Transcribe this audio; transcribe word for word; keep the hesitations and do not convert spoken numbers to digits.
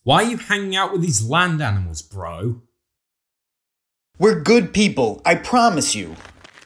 Why are you hanging out with these land animals, bro? We're good people, I promise you.